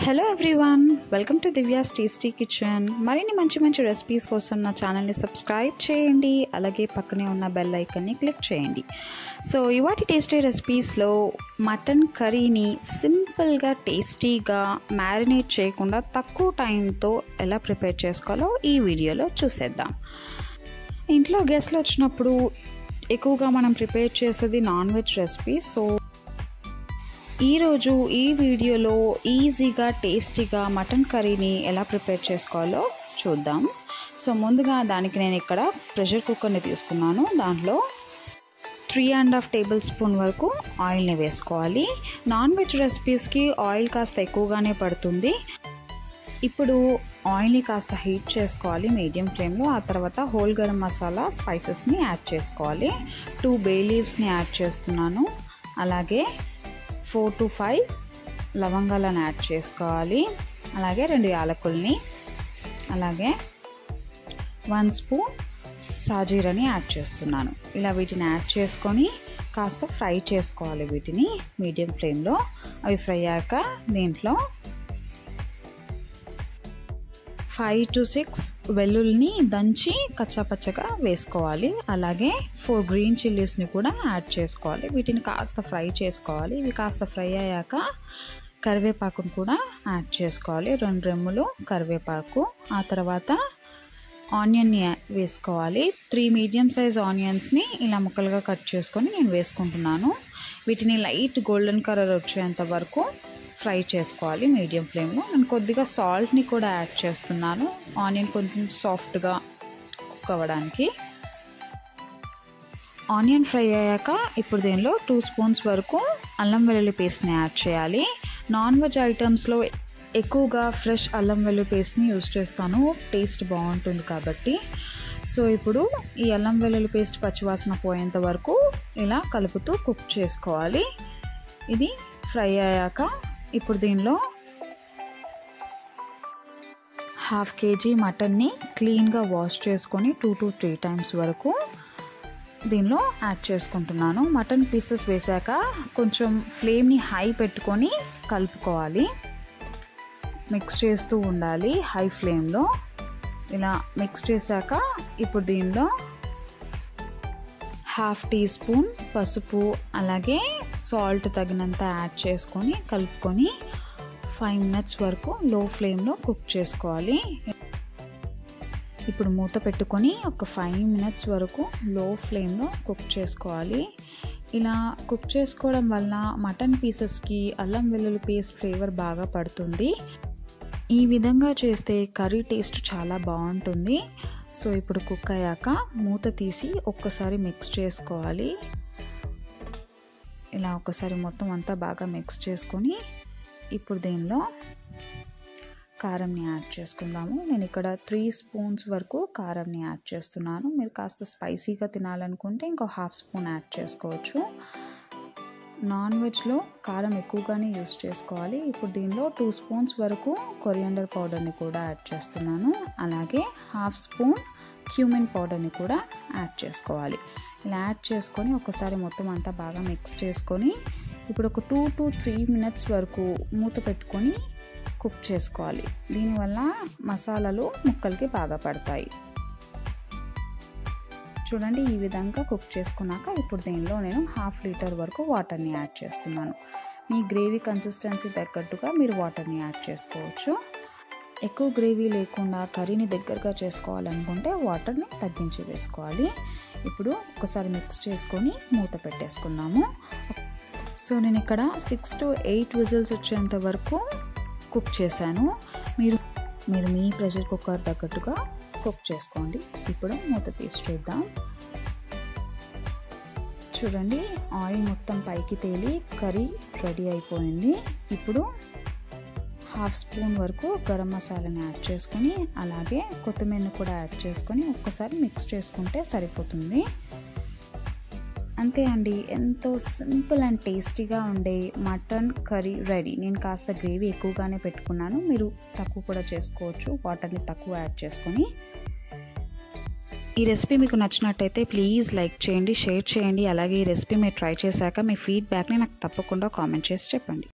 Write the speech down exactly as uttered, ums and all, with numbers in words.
Hello everyone, welcome to Divya's tasty kitchen. మరిన్ని మంచి మంచి రెసిపీస్ కోసం నా ఛానల్ని సబ్స్క్రైబ్ చేయండి, అలాగే పక్కనే ఉన్న బెల్ ఐకాన్ని క్లిక్ చేయండి. సో ఇవాటి టేస్టీ రెసిపీస్లో మటన్ కర్రీని సింపుల్గా టేస్టీగా మ్యారినేట్ చేయకుండా తక్కువ టైంతో ఎలా ప్రిపేర్ చేసుకోవాలో ఈ వీడియోలో చూసేద్దాం. ఇంట్లో గెస్ట్లు వచ్చినప్పుడు ఎక్కువగా మనం ప్రిపేర్ చేసేది నాన్ వెజ్ రెసిపీ. సో ఈరోజు ఈ వీడియోలో ఈజీగా టేస్టీగా మటన్ కర్రీని ఎలా ప్రిపేర్ చేసుకోవాలో చూద్దాం. సో ముందుగా దానికి నేను ఇక్కడ ప్రెషర్ కుక్కర్ని తీసుకున్నాను. దాంట్లో three and half tablespoon వరకు ఆయిల్ని వేసుకోవాలి. నాన్ వెజ్ రెసిపీస్కి ఆయిల్ కాస్త ఎక్కువగానే పడుతుంది. ఇప్పుడు ఆయిల్ని కాస్త హీట్ చేసుకోవాలి మీడియం ఫ్లేమ్లో. ఆ తర్వాత హోల్ గరం మసాలా స్పైసెస్ని యాడ్ చేసుకోవాలి. టూ బే లీవ్స్ని యాడ్ చేస్తున్నాను. అలాగే ఫోర్ టు ఫైవ్ లవంగాలను యాడ్ చేసుకోవాలి. అలాగే రెండు యాలకుల్ని, అలాగే వన్ స్పూన్ సాజీరని యాడ్ చేస్తున్నాను. ఇలా వీటిని యాడ్ చేసుకొని కాస్త ఫ్రై చేసుకోవాలి వీటిని మీడియం ఫ్లేమ్లో. అవి ఫ్రై అయ్యాక దీంట్లో ఫైవ్ టు సిక్స్ వెల్లుల్ని దంచి కచ్చాపచ్చగా వేసుకోవాలి. అలాగే ఫోర్ గ్రీన్ చిల్లీస్ని కూడా యాడ్ చేసుకోవాలి. వీటిని కాస్త ఫ్రై చేసుకోవాలి. ఇవి కాస్త ఫ్రై అయ్యాక కరివేపాకును కూడా యాడ్ చేసుకోవాలి. రెండు రెమ్ములు కరివేపాకు. ఆ తర్వాత ఆనియన్ని వేసుకోవాలి. త్రీ మీడియం సైజ్ ఆనియన్స్ని ఇలా ముక్కలుగా కట్ చేసుకొని నేను వేసుకుంటున్నాను. వీటిని లైట్ గోల్డెన్ కలర్ వచ్చేంత వరకు ఫ్రై చేసుకోవాలి మీడియం ఫ్లేమ్లో. నేను కొద్దిగా సాల్ట్ని కూడా యాడ్ చేస్తున్నాను, ఆనియన్ కొంచెం సాఫ్ట్గా కుక్ అవ్వడానికి. ఆనియన్ ఫ్రై అయ్యాక ఇప్పుడు దీనిలో టూ స్పూన్స్ వరకు అల్లం వెల్లుల్లి పేస్ట్ని యాడ్ చేయాలి. నాన్ వెజ్ ఐటమ్స్లో ఎక్కువగా ఫ్రెష్ అల్లం వెల్లుల్లి పేస్ట్ని యూజ్ చేస్తాను, టేస్ట్ బాగుంటుంది కాబట్టి. సో ఇప్పుడు ఈ అల్లం వెల్లుల్లి పేస్ట్ పచ్చివాసన పోయేంత వరకు ఇలా కలుపుతూ కుక్ చేసుకోవాలి. ఇది ఫ్రై అయ్యాక ఇప్పుడు దీనిలో హాఫ్ కేజీ మటన్ని క్లీన్గా వాష్ చేసుకొని టూ టు త్రీ టైమ్స్ వరకు దీనిలో యాడ్ చేసుకుంటున్నాను. మటన్ పీసెస్ వేసాక కొంచెం ఫ్లేమ్ని హై పెట్టుకొని కలుపుకోవాలి, మిక్స్ చేస్తూ ఉండాలి హై ఫ్లేమ్లో. ఇలా మిక్స్ చేశాక ఇప్పుడు దీనిలో హాఫ్ టీ స్పూన్ పసుపు, అలాగే సాల్ట్ తగినంత యాడ్ చేసుకొని కలుపుకొని ఫైవ్ మినిట్స్ వరకు లో ఫ్లేమ్లో కుక్ చేసుకోవాలి. ఇప్పుడు మూత పెట్టుకొని ఒక ఫైవ్ మినిట్స్ వరకు లో ఫ్లేమ్లో కుక్ చేసుకోవాలి. ఇలా కుక్ చేసుకోవడం వల్ల మటన్ పీసెస్కి అల్లం వెల్లుల్లి పేస్ట్ ఫ్లేవర్ బాగా పడుతుంది. ఈ విధంగా చేస్తే కర్రీ టేస్ట్ చాలా బాగుంటుంది. సో ఇప్పుడు కుక్ అయ్యాక మూత తీసి ఒక్కసారి మిక్స్ చేసుకోవాలి. ఇలా ఒకసారి మొత్తం అంతా బాగా మిక్స్ చేసుకొని ఇప్పుడు దీనిలో కారంని యాడ్ చేసుకుందాము. నేను ఇక్కడ త్రీ స్పూన్స్ వరకు కారంని యాడ్ చేస్తున్నాను. మీరు కాస్త స్పైసీగా తినాలనుకుంటే ఇంకో హాఫ్ స్పూన్ యాడ్ చేసుకోవచ్చు. నాన్ వెజ్లో కారం ఎక్కువగానే యూస్ చేసుకోవాలి. ఇప్పుడు దీనిలో టూ స్పూన్స్ వరకు కొరియాండర్ పౌడర్ని కూడా యాడ్ చేస్తున్నాను. అలాగే హాఫ్ స్పూన్ క్యూమిన్ పౌడర్ని కూడా యాడ్ చేసుకోవాలి. ఇలా యాడ్ చేసుకొని ఒకసారి మొత్తం అంతా బాగా మిక్స్ చేసుకొని ఇప్పుడు ఒక టూ టు త్రీ మినిట్స్ వరకు మూత పెట్టుకొని కుక్ చేసుకోవాలి. దీనివల్ల మసాలాలు ముక్కలకి బాగా పడతాయి. చూడండి, ఈ విధంగా కుక్ చేసుకున్నాక ఇప్పుడు దీనిలో నేను హాఫ్ లీటర్ వరకు వాటర్ని యాడ్ చేస్తున్నాను. మీ గ్రేవీ కన్సిస్టెన్సీ తగ్గట్టుగా మీరు వాటర్ని యాడ్ చేసుకోవచ్చు. ఎక్కువ గ్రేవీ లేకుండా కర్రీని దగ్గరగా చేసుకోవాలనుకుంటే వాటర్ని తగ్గించి వేసుకోవాలి. ఇప్పుడు ఒకసారి మిక్స్ చేసుకొని మూత పెట్టేసుకున్నాము. సో నేను ఇక్కడ సిక్స్ టు ఎయిట్ విజిల్స్ వచ్చేంత వరకు కుక్ చేశాను. మీరు మీరు మీ ప్రెషర్ కుక్కర్ తగ్గట్టుగా కుక్ చేసుకోండి. ఇప్పుడు మూత తీసి చూద్దాం. చూడండి, ఆయిల్ మొత్తం పైకి తేలి కర్రీ రెడీ అయిపోయింది. ఇప్పుడు హాఫ్ స్పూన్ వరకు గరం మసాలాని యాడ్ చేసుకొని అలాగే కొత్తిమీరని కూడా యాడ్ చేసుకొని ఒక్కసారి మిక్స్ చేసుకుంటే సరిపోతుంది. అంతే అండి, ఎంతో సింపుల్ అండ్ టేస్టీగా ఉండే మటన్ కర్రీ రెడీ. నేను కాస్త గ్రేవీ ఎక్కువగానే పెట్టుకున్నాను, మీరు తక్కువ కూడా చేసుకోవచ్చు, వాటర్ని తక్కువ యాడ్ చేసుకొని. ఈ రెసిపీ మీకు నచ్చినట్టయితే ప్లీజ్ లైక్ చేయండి, షేర్ చేయండి. అలాగే ఈ రెసిపీ మీరు ట్రై చేశాక మీ ఫీడ్బ్యాక్ని నాకు తప్పకుండా కామెంట్ చేసి చెప్పండి.